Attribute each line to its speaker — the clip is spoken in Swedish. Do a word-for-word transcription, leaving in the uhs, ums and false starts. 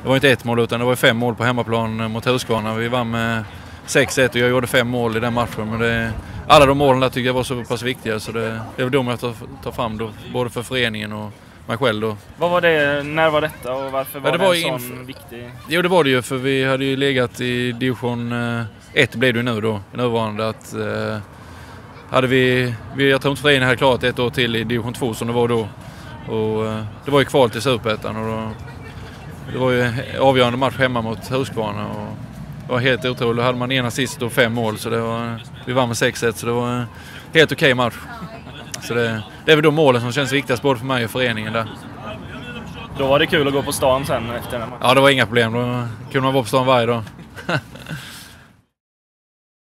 Speaker 1: det var inte ett mål utan det var fem mål på hemmaplan mot Huskvarna. Vi vann med sex ett och jag gjorde fem mål i den matchen. Men det, alla de målen där tycker jag var så pass viktiga så det, det var de jag tar, tar fram då, både för föreningen och mig själv då.
Speaker 2: Vad var det, när var detta och varför var, ja, det, var det en sån
Speaker 1: inf-
Speaker 2: viktig?
Speaker 1: Jo det var det ju för vi hade ju legat i division ett blev det ju nu då, nuvarande att eh, hade vi, vi, jag tror inte föreningen hade klarat ett år till i division två som det var då. Och eh, det var ju kval till Superettan och då, det var ju avgörande match hemma mot Huskvarna och det var helt otroligt. Då hade man ena sist och fem mål så det var, vi vann med sex ett så det var en helt okej match. Så det, det är väl de målen som känns viktigast både för mig och föreningen där.
Speaker 2: Då var det kul att gå på stan sen efter den matchen.
Speaker 1: Ja, det var inga problem. Då kunde man vara på stan varje dag.